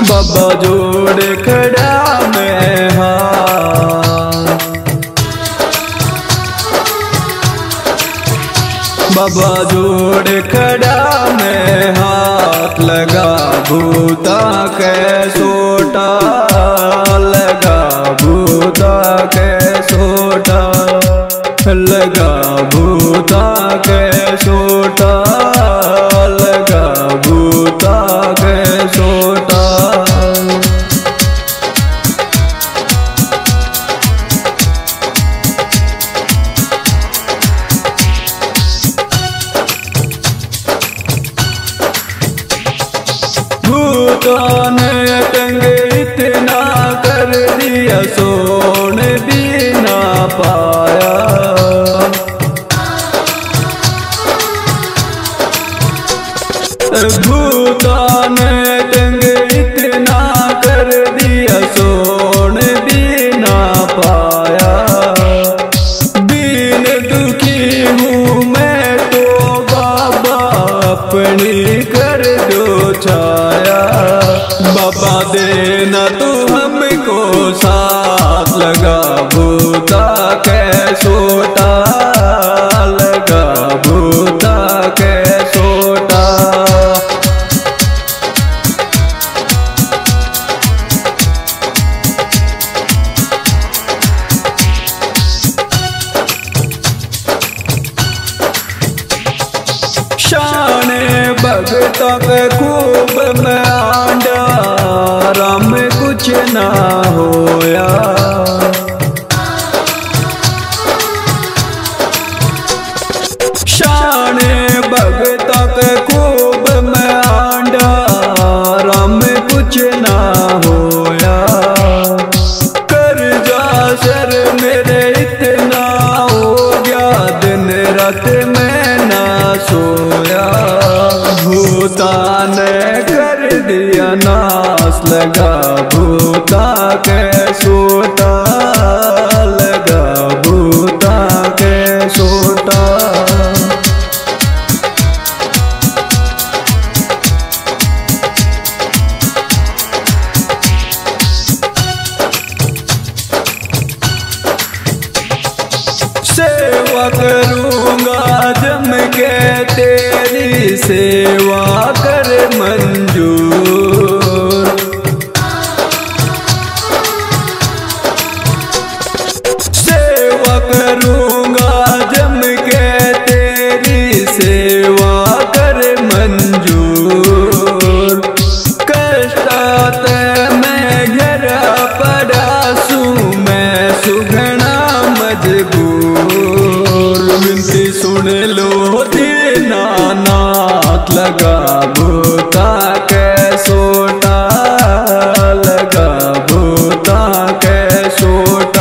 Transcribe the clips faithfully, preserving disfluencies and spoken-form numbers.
बाबा जोड़ खड़ा मैं हाथ, बाबा जोड़ खड़ा मैं हाथ, लगा भूता के सोटा, लगा भूता के सोटा, लगा भूता के सोटा, लगा भूता के सोटा। भूता ने टंगे इतना कर दिया, सोन भी ना पाया। भूता ने टंगे इतना कर दिया, सोन भी ना पाया। दीन दुखी हूँ मैं तो बाबा, अपनी कर दो छाया। बाबा देना तू हमको साथ, लगा भूता के सोटा, लगा भूता के सोटा। शाने भगता पे खूब मैं आंडा, राम कुछ ना होया। शाने भगता पे खूब मैं आंडा, राम कुछ ना होया। कर जा सर मेरे इतना हो गया, दिन रात में ना सोया। भूता ने कर दिया नाश, लगा भूता के सोटा, लगा भूता के सोटा। सेवा करूंगा जम के तेरी, सेवा कर मंजूर। सेवा करूंगा जम के तेरी, सेवा कर मंजूर। कष्टात मैं घेरा पड़ा सू, मैं सुघना मजबूर। विनती सुन लो दीनानाथ, लगा भूता के सोटा, लगा भूता के सोटा।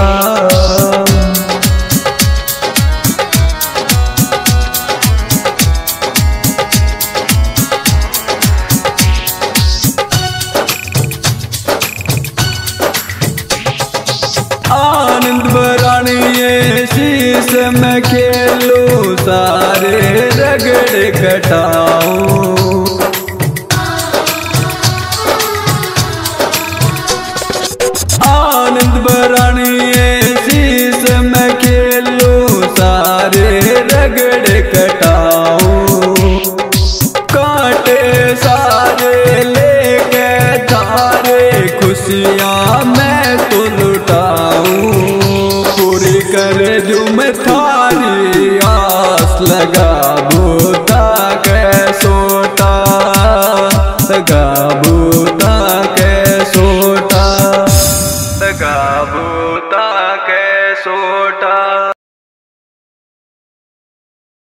आनंद बरानी ये शीश में खेलो, सारे रगड़ कटाओ। आनंद बरानी ये शीश में खेलो, सारे रगड़ कटाओ। कांटे सारे लेके धारे, खुशियाँ मैं तो लुटाऊं। पूरी कर दूं मैं थारी आस, लगा भूता के सोटा, लगा भूता